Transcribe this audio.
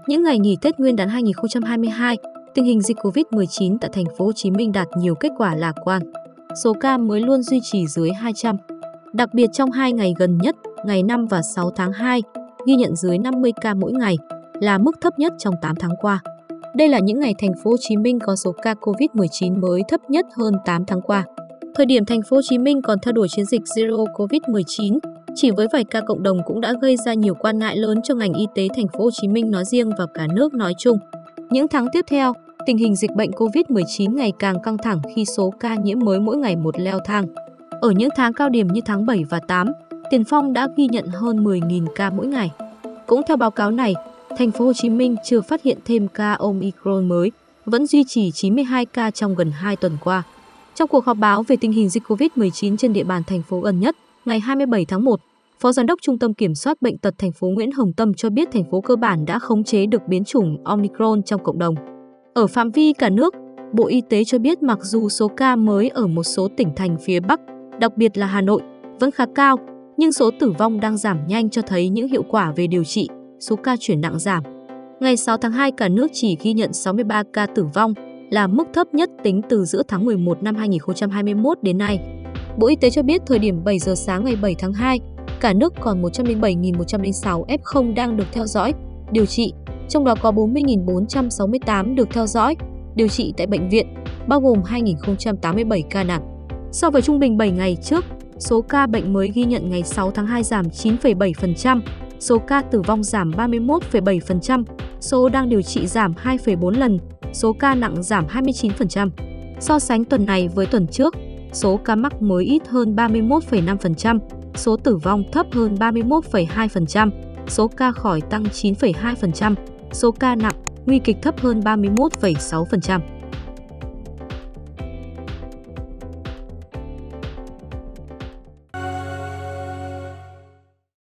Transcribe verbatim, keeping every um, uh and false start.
Những ngày nghỉ Tết Nguyên đán hai nghìn không trăm hai mươi hai, tình hình dịch Covid mười chín tại thành phố Hồ Chí Minh đạt nhiều kết quả lạc quan. Số ca mới luôn duy trì dưới hai trăm. Đặc biệt trong hai ngày gần nhất, ngày năm và sáu tháng hai, ghi nhận dưới năm mươi ca mỗi ngày, là mức thấp nhất trong tám tháng qua. Đây là những ngày thành phố Hồ Chí Minh có số ca Covid mười chín mới thấp nhất hơn tám tháng qua. Thời điểm thành phố Hồ Chí Minh còn theo đuổi chiến dịch Zero Covid mười chín, chỉ với vài ca cộng đồng cũng đã gây ra nhiều quan ngại lớn cho ngành y tế thành phố Hồ Chí Minh nói riêng và cả nước nói chung. Những tháng tiếp theo, tình hình dịch bệnh Covid mười chín ngày càng căng thẳng khi số ca nhiễm mới mỗi ngày một leo thang. Ở những tháng cao điểm như tháng bảy và tám, Tiền Phong đã ghi nhận hơn mười nghìn ca mỗi ngày. Cũng theo báo cáo này, thành phố Hồ Chí Minh chưa phát hiện thêm ca Omicron mới, vẫn duy trì chín mươi hai ca trong gần hai tuần qua. Trong cuộc họp báo về tình hình dịch Covid mười chín trên địa bàn thành phố gần nhất, ngày hai mươi bảy tháng một, Phó Giám đốc Trung tâm Kiểm soát Bệnh tật thành phố Nguyễn Hồng Tâm cho biết thành phố cơ bản đã khống chế được biến chủng Omicron trong cộng đồng. Ở phạm vi cả nước, Bộ Y tế cho biết mặc dù số ca mới ở một số tỉnh thành phía Bắc, đặc biệt là Hà Nội, vẫn khá cao, nhưng số tử vong đang giảm nhanh cho thấy những hiệu quả về điều trị, số ca chuyển nặng giảm. Ngày sáu tháng hai, cả nước chỉ ghi nhận sáu mươi ba ca tử vong, là mức thấp nhất tính từ giữa tháng mười một năm hai nghìn không trăm hai mươi mốt đến nay. Bộ Y tế cho biết thời điểm bảy giờ sáng ngày bảy tháng hai, cả nước còn một trăm lẻ bảy nghìn một trăm lẻ sáu ép không đang được theo dõi, điều trị, trong đó có bốn mươi nghìn bốn trăm sáu mươi tám được theo dõi, điều trị tại bệnh viện, bao gồm hai nghìn không trăm tám mươi bảy ca nặng. So với trung bình bảy ngày trước, số ca bệnh mới ghi nhận ngày sáu tháng hai giảm chín phẩy bảy phần trăm, số ca tử vong giảm ba mươi mốt phẩy bảy phần trăm, số đang điều trị giảm hai phẩy bốn lần, số ca nặng giảm hai mươi chín phần trăm. So sánh tuần này với tuần trước, số ca mắc mới ít hơn ba mươi mốt phẩy năm phần trăm, số tử vong thấp hơn ba mươi mốt phẩy hai phần trăm, số ca khỏi tăng chín phẩy hai phần trăm, số ca nặng, nguy kịch thấp hơn ba mươi mốt phẩy sáu phần trăm.